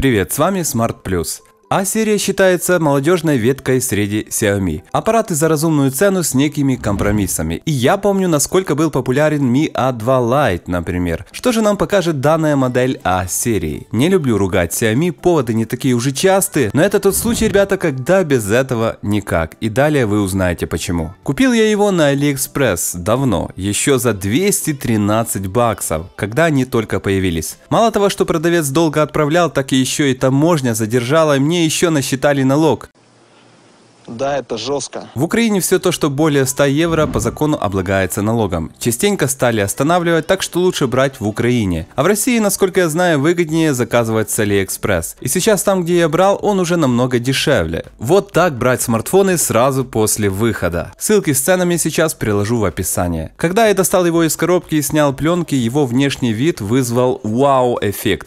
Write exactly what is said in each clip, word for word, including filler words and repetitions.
Привет, с вами Smart Plus. А-серия считается молодежной веткой среди Xiaomi. Аппараты за разумную цену с некими компромиссами. И я помню, насколько был популярен Mi а два Lite, например. Что же нам покажет данная модель А-серии? Не люблю ругать Xiaomi, поводы не такие уже частые, но это тот случай, ребята, когда без этого никак. И далее вы узнаете почему. Купил я его на AliExpress давно, еще за двести тринадцать баксов, когда они только появились. Мало того, что продавец долго отправлял, так и еще и таможня задержала, мне еще насчитали налог. Да, это жестко. В Украине все то, что более ста евро, по закону облагается налогом. Частенько стали останавливать, так что лучше брать в Украине. А в России, насколько я знаю, выгоднее заказывать с AliExpress. И сейчас там, где я брал, он уже намного дешевле. Вот так брать смартфоны сразу после выхода. Ссылки с ценами сейчас приложу в описании. Когда я достал его из коробки и снял пленки, его внешний вид вызвал вау-эффект.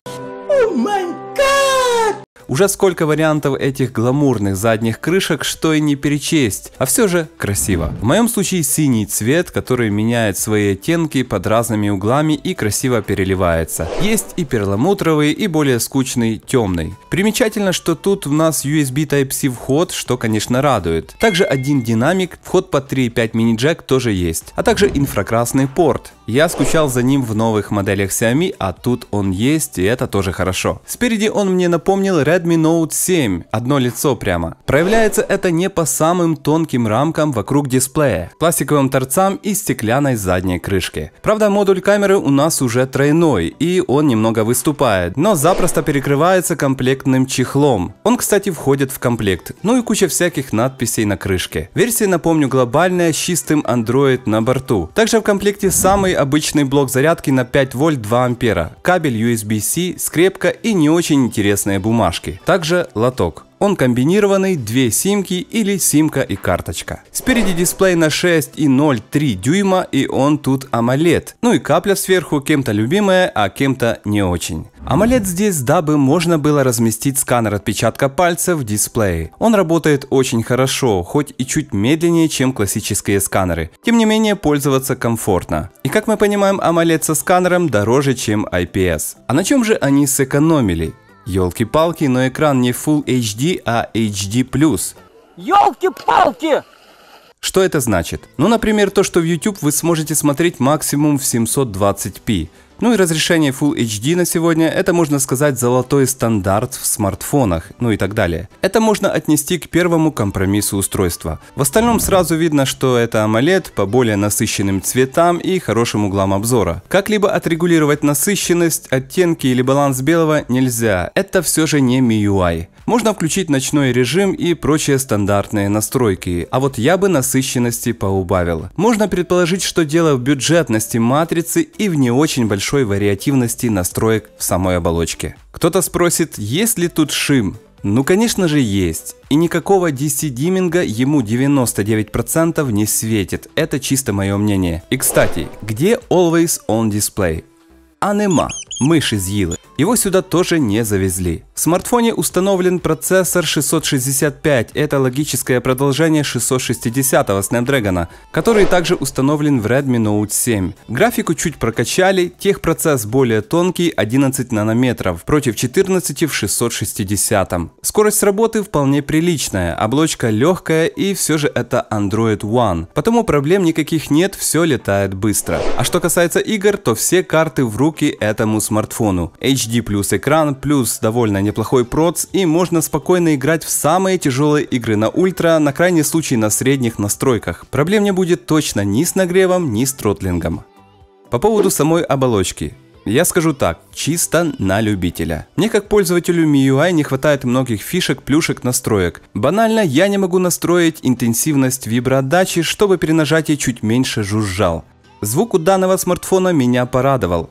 Уже сколько вариантов этих гламурных задних крышек, что и не перечесть, а все же красиво. В моем случае синий цвет, который меняет свои оттенки под разными углами и красиво переливается. Есть и перламутровый, и более скучный темный. Примечательно, что тут у нас ю эс би Type-C вход, что конечно радует. Также один динамик, вход под три и пять мини-джек тоже есть, а также инфракрасный порт. Я скучал за ним в новых моделях Xiaomi, а тут он есть, и это тоже хорошо. Спереди он мне напомнил Redmi Note семь, одно лицо прямо. Проявляется это не по самым тонким рамкам вокруг дисплея, пластиковым торцам и стеклянной задней крышке. Правда, модуль камеры у нас уже тройной, и он немного выступает, но запросто перекрывается комплектным чехлом. Он, кстати, входит в комплект, ну и куча всяких надписей на крышке. Версия, напомню, глобальная, с чистым Android на борту. Также в комплекте самый обычный блок зарядки на пять вольт два ампера, кабель ю эс би-C, скрепка и не очень интересные бумажки. Также лоток. Он комбинированный, две симки или симка и карточка. Спереди дисплей на шесть и ноль три дюйма, и он тут AMOLED. Ну и капля сверху, кем-то любимая, а кем-то не очень. AMOLED здесь, дабы можно было разместить сканер отпечатка пальца в дисплее. Он работает очень хорошо, хоть и чуть медленнее, чем классические сканеры. Тем не менее, пользоваться комфортно. И как мы понимаем, AMOLED со сканером дороже, чем ай пи эс. А на чем же они сэкономили? Ёлки-палки, но экран не Full эйч ди, а эйч ди плюс. Ёлки-палки! Что это значит? Ну, например, то, что в YouTube вы сможете смотреть максимум в семьсот двадцать пи. Ну и разрешение Full эйч ди на сегодня, это можно сказать золотой стандарт в смартфонах, ну и так далее. Это можно отнести к первому компромиссу устройства. В остальном сразу видно, что это AMOLED по более насыщенным цветам и хорошим углам обзора. Как-либо отрегулировать насыщенность, оттенки или баланс белого нельзя, это все же не эм ай ю ай. Можно включить ночной режим и прочие стандартные настройки, а вот я бы насыщенности поубавил. Можно предположить, что дело в бюджетности матрицы и в не очень большой вариативности настроек в самой оболочке. Кто-то спросит, есть ли тут шим? Ну, конечно же, есть. И никакого ди си-димминга ему девяносто девять процентов не светит. Это чисто мое мнение. И, кстати, где Always On Display? А нема. Мыши з'їли. Его сюда тоже не завезли. В смартфоне установлен процессор шестьсот шестьдесят пять, это логическое продолжение шестьсот шестидесятого Snapdragon, который также установлен в Redmi Note семь. Графику чуть прокачали, техпроцесс более тонкий, одиннадцать нанометров, против четырнадцати в шестьсот шестидесятом. Скорость работы вполне приличная, оболочка легкая и все же это Android One, потому проблем никаких нет, все летает быстро. А что касается игр, то все карты в руки этому смартфону. эйч ди плюс экран, плюс довольно неплохой проц, и можно спокойно играть в самые тяжелые игры на ультра, на крайний случай на средних настройках. Проблем не будет точно ни с нагревом, ни с тротлингом. По поводу самой оболочки. Я скажу так, чисто на любителя. Мне как пользователю эм ай ю ай не хватает многих фишек, плюшек, настроек. Банально, я не могу настроить интенсивность виброотдачи, чтобы при нажатии чуть меньше жужжал. Звук у данного смартфона меня порадовал.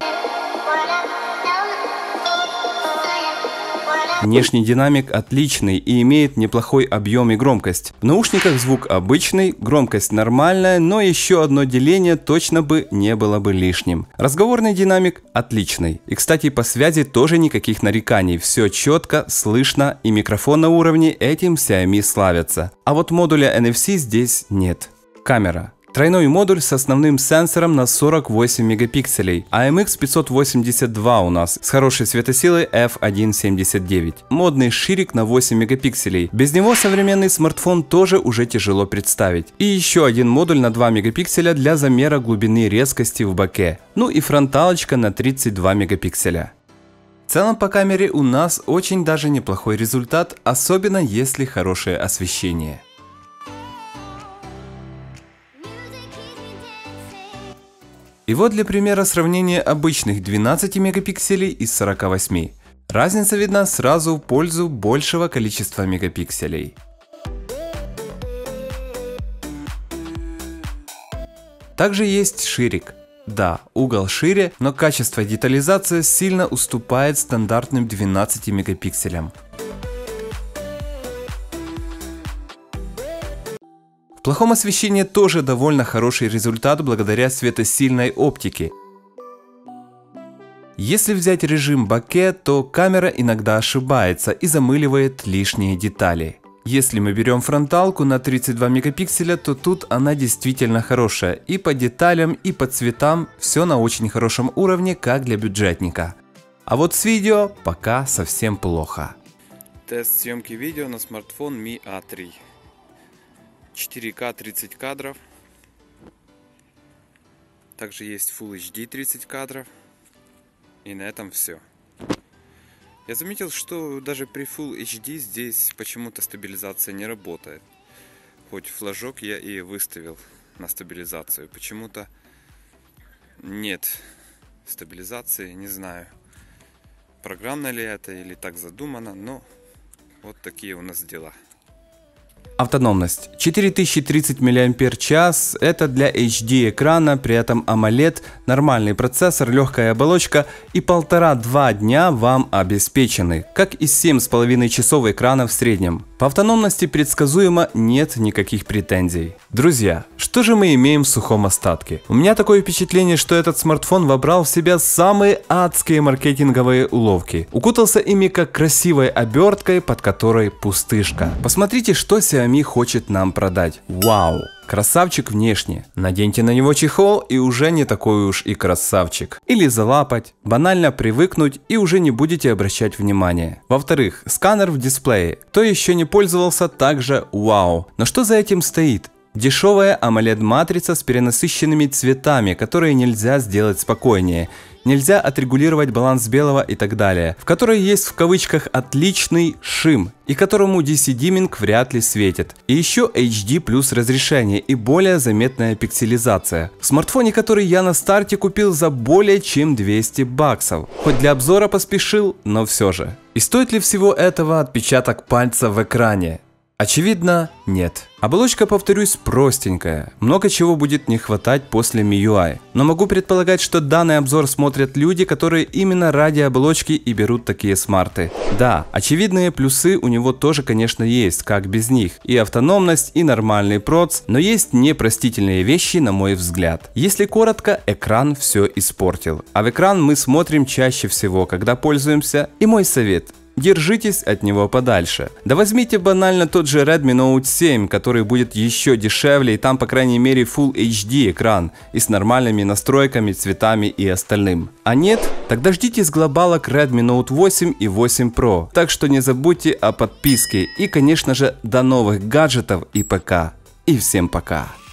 Внешний динамик отличный и имеет неплохой объем и громкость. В наушниках звук обычный, громкость нормальная, но еще одно деление точно бы не было бы лишним. Разговорный динамик отличный. И, кстати, по связи тоже никаких нареканий. Все четко, слышно, и микрофон на уровне, этим Xiaomi славятся. А вот модуля эн эф си здесь нет. Камера. Тройной модуль с основным сенсором на сорок восемь мегапикселей, а эм икс пятьсот восемьдесят два у нас с хорошей светосилой эф один семьдесят девять. Модный ширик на восемь мегапикселей. Без него современный смартфон тоже уже тяжело представить. И еще один модуль на два мегапикселя для замера глубины резкости в боке. Ну и фронталочка на тридцать два мегапикселя. В целом по камере у нас очень даже неплохой результат, особенно если хорошее освещение. И вот для примера сравнения обычных двенадцати мегапикселей и сорока восьми. Разница видна сразу в пользу большего количества мегапикселей. Также есть ширик. Да, угол шире, но качество детализации сильно уступает стандартным двенадцати мегапикселям. В плохом освещении тоже довольно хороший результат благодаря светосильной оптике. Если взять режим боке, то камера иногда ошибается и замыливает лишние детали. Если мы берем фронталку на тридцать два мегапикселя, то тут она действительно хорошая. И по деталям, и по цветам все на очень хорошем уровне, как для бюджетника. А вот с видео пока совсем плохо. Тест съемки видео на смартфон ми а три. четыре ка тридцать кадров. Также есть Full эйч ди тридцать кадров. И на этом все. Я заметил, что даже при Full эйч ди здесь почему-то стабилизация не работает. Хоть флажок я и выставил на стабилизацию. Почему-то нет стабилизации, не знаю, программно ли это или так задумано, но вот такие у нас дела. Автономность. четыре тысячи тридцать мАч это для эйч ди экрана, при этом AMOLED, нормальный процессор, легкая оболочка и полтора-два дня вам обеспечены, как и семь с половиной часов экрана в среднем. По автономности предсказуемо нет никаких претензий. Друзья, что же мы имеем в сухом остатке? У меня такое впечатление, что этот смартфон вобрал в себя самые адские маркетинговые уловки. Укутался ими как красивой оберткой, под которой пустышка. Посмотрите, что Xiaomi хочет нам продать. Вау! Красавчик внешне. Наденьте на него чехол и уже не такой уж и красавчик. Или залапать, банально привыкнуть и уже не будете обращать внимания. Во-вторых, сканер в дисплее. Кто еще не пользовался, также вау. Но что за этим стоит? Дешевая AMOLED-матрица с перенасыщенными цветами, которые нельзя сделать спокойнее. Нельзя отрегулировать баланс белого и так далее. В которой есть в кавычках отличный шим, и которому ди си-димминг вряд ли светит. И еще эйч ди плюс разрешение и более заметная пикселизация. В смартфоне, который я на старте купил за более чем двести баксов. Хоть для обзора поспешил, но все же. И стоит ли всего этого отпечаток пальца в экране? Очевидно, нет. Оболочка, повторюсь, простенькая. Много чего будет не хватать после эм ю ай. Но могу предполагать, что данный обзор смотрят люди, которые именно ради оболочки и берут такие смарты. Да, очевидные плюсы у него тоже, конечно, есть, как без них. И автономность, и нормальный проц, но есть непростительные вещи, на мой взгляд. Если коротко, экран все испортил. А в экран мы смотрим чаще всего, когда пользуемся. И мой совет: держитесь от него подальше. Да возьмите банально тот же Redmi Note семь, который будет еще дешевле, и там по крайней мере Full эйч ди экран и с нормальными настройками, цветами и остальным. А нет? Тогда ждите с глобалок Redmi Note восемь и восемь Pro. Так что не забудьте о подписке и, конечно же, до новых гаджетов и ПК. И всем пока.